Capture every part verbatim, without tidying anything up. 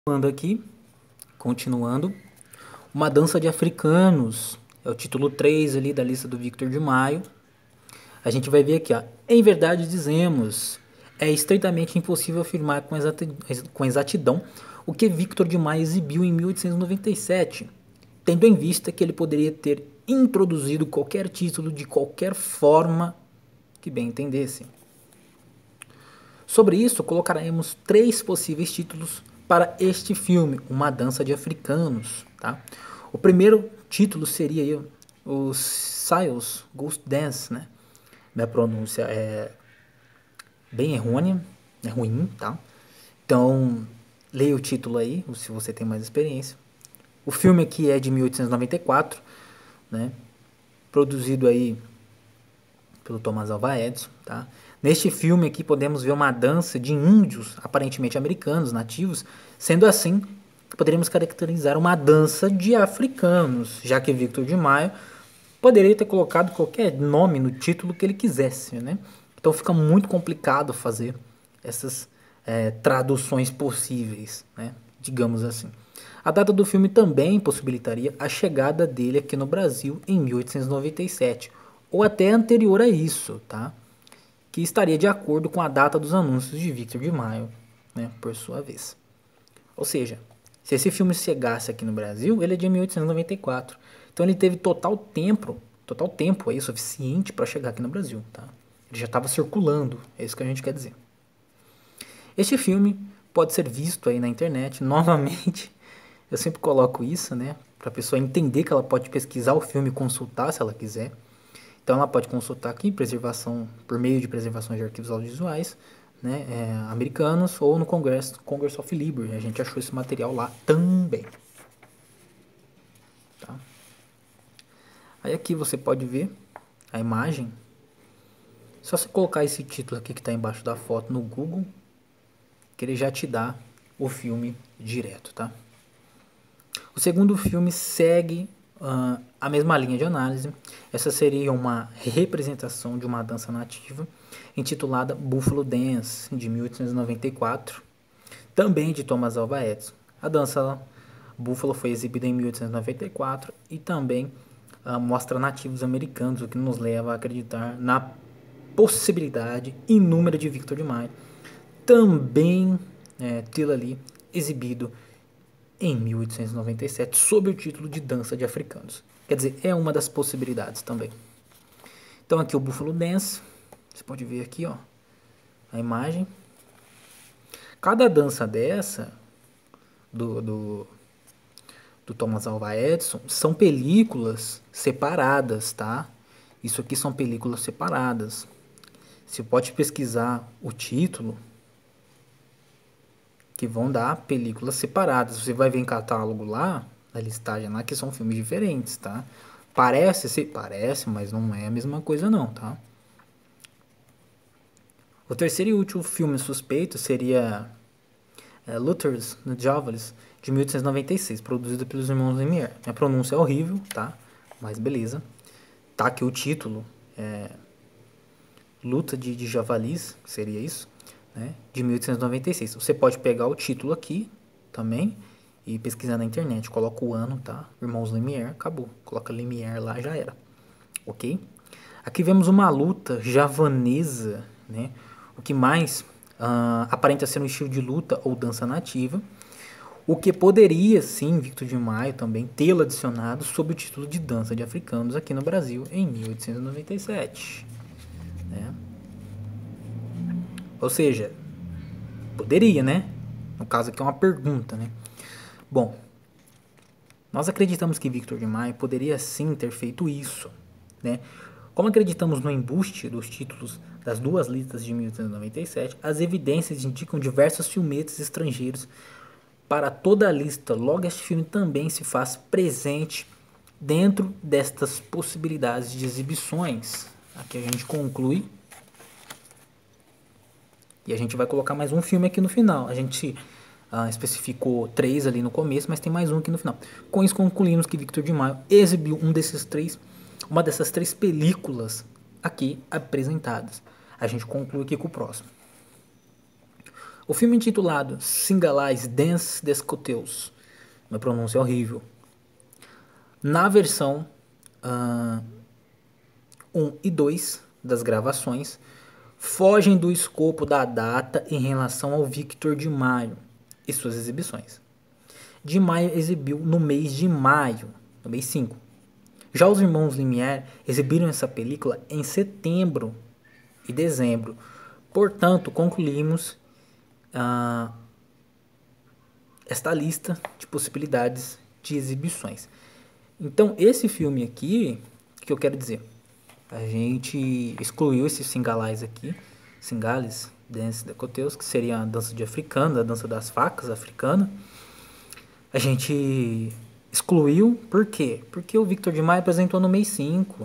Continuando aqui, continuando, Uma Dança de Africanos, é o título três ali da lista do Victor de Maio. A gente vai ver aqui, ó, em verdade dizemos, é estritamente impossível afirmar com, exati com exatidão o que Victor de Maio exibiu em mil oitocentos e noventa e sete, tendo em vista que ele poderia ter introduzido qualquer título de qualquer forma que bem entendesse. Sobre isso, colocaremos três possíveis títulos para este filme, Uma Dança de Africanos. Tá? O primeiro título seria aí, o Siles Ghost Dance, né? Minha pronúncia é bem errônea, é ruim, tá? Então, leia o título aí, se você tem mais experiência. O filme aqui é de mil oitocentos e noventa e quatro, né? Produzido aí pelo Thomas Alva Edison, tá? Neste filme aqui podemos ver uma dança de índios, aparentemente americanos, nativos. Sendo assim, poderíamos caracterizar uma dança de africanos, já que Victor de Maio poderia ter colocado qualquer nome no título que ele quisesse, né? Então fica muito complicado fazer essas é, traduções possíveis, né? Digamos assim. A data do filme também possibilitaria a chegada dele aqui no Brasil em mil oitocentos e noventa e sete, ou até anterior a isso, tá? Que estaria de acordo com a data dos anúncios de Victor de Maio, né, por sua vez. Ou seja, se esse filme chegasse aqui no Brasil, ele é de mil oitocentos e noventa e quatro. Então ele teve total tempo, total tempo aí suficiente para chegar aqui no Brasil, tá? Ele já estava circulando, é isso que a gente quer dizer. Este filme pode ser visto aí na internet, novamente. Eu sempre coloco isso, né, para a pessoa entender que ela pode pesquisar o filme e consultar se ela quiser. Então ela pode consultar aqui preservação por meio de preservações de arquivos audiovisuais, né, é, americanos, ou no Congress, Congress of Library. A gente achou esse material lá também. Tá? Aí aqui você pode ver a imagem. Só você colocar esse título aqui que está embaixo da foto no Google, que ele já te dá o filme direto, tá? O segundo filme segue uh, a mesma linha de análise. Essa seria uma representação de uma dança nativa intitulada Buffalo Dance, de mil oitocentos e noventa e quatro, também de Thomas Alva Edison. A dança Buffalo foi exibida em mil oitocentos e noventa e quatro e também uh, mostra nativos americanos, o que nos leva a acreditar na possibilidade inúmera de Victor de Maio também é, tê-lo ali exibido em mil oitocentos e noventa e sete, sob o título de Dança de Africanos. Quer dizer, é uma das possibilidades também. Então aqui o Buffalo Dance, você pode ver aqui, ó, a imagem. Cada dança dessa, do, do, do Thomas Alva Edison, são películas separadas, tá? Isso aqui são películas separadas. Você pode pesquisar o título, que vão dar películas separadas. Você vai ver em catálogo lá, na listagem lá, que são filmes diferentes, tá? Parece ser, parece, mas não é a mesma coisa não, tá? O terceiro e último filme suspeito seria é, Luther's no Javalis, de mil oitocentos e noventa e seis, produzido pelos irmãos Lumière. Minha pronúncia é horrível, tá? Mas beleza. Tá aqui o título, é, Luta de, de Javalis, seria isso, né? De mil oitocentos e noventa e seis. Você pode pegar o título aqui também e pesquisar na internet. Coloca o ano, tá? Irmãos Lumière, acabou. Coloca Lumière lá, já era. Ok? Aqui vemos uma luta javanesa, né? O que mais uh, aparenta ser um estilo de luta ou dança nativa. O que poderia, sim, Victor de Maio também tê-lo adicionado sob o título de Dança de Africanos aqui no Brasil em mil oitocentos e noventa e sete. Né? Ou seja, poderia, né? No caso aqui é uma pergunta, né? Bom, nós acreditamos que Victor de Maio poderia sim ter feito isso, né? Como acreditamos no embuste dos títulos das duas listas de mil oitocentos e noventa e sete, as evidências indicam diversos filmetes estrangeiros para toda a lista. Logo, este filme também se faz presente dentro destas possibilidades de exibições. Aqui a gente conclui. E a gente vai colocar mais um filme aqui no final. A gente uh, especificou três ali no começo, mas tem mais um aqui no final. Com isso concluímos que Victor de Maio exibiu um desses três, uma dessas três películas aqui apresentadas. A gente conclui aqui com o próximo. O filme intitulado Singalais Dance des Coteus, uma pronúncia horrível, na versão uh, um e dois das gravações, fogem do escopo da data em relação ao Victor de Maio e suas exibições. De Maio exibiu no mês de maio, no mês cinco. Já os irmãos Lumière exibiram essa película em setembro e dezembro. Portanto, concluímos uh, esta lista de possibilidades de exibições. Então, esse filme aqui, o que eu quero dizer? A gente excluiu esses singalais aqui, Singales, Dance de Coteus, que seria a dança de africano, a dança das facas africana. A gente excluiu, por quê? Porque o Victor de Maio apresentou no mês cinco.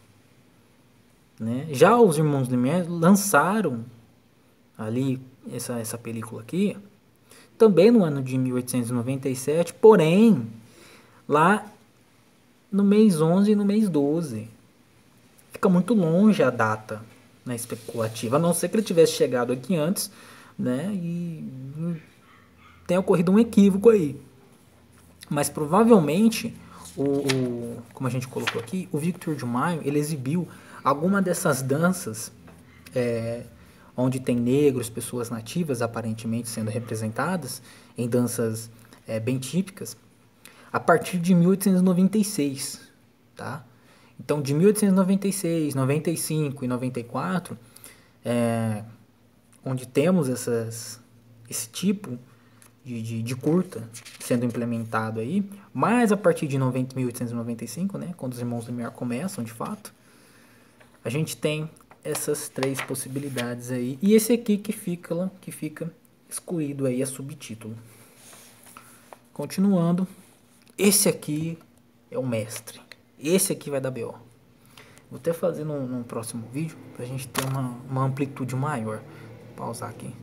Né? Já os irmãos Lumière lançaram ali essa, essa película aqui, também no ano de mil oitocentos e noventa e sete, porém, lá no mês onze e no mês doze. Fica muito longe a data, né, especulativa, a não ser que ele tivesse chegado aqui antes, né, e tenha ocorrido um equívoco aí. Mas provavelmente, o, o, como a gente colocou aqui, o Victor de Maio, ele exibiu alguma dessas danças, é, onde tem negros, pessoas nativas aparentemente sendo representadas, em danças é, bem típicas, a partir de mil oitocentos e noventa e seis, tá? Então, de mil oitocentos e noventa e seis, noventa e cinco e noventa e quatro, é, onde temos essas, esse tipo de, de, de curta sendo implementado aí, mas a partir de noventa, mil oitocentos e noventa e cinco, né, quando os irmãos Lumière começam, de fato, a gente tem essas três possibilidades aí. E esse aqui que fica, que fica excluído aí, é subtítulo. Continuando, esse aqui é o mestre. Esse aqui vai dar B O. Vou até fazer num, num próximo vídeo pra gente ter uma, uma amplitude maior. Vou pausar aqui.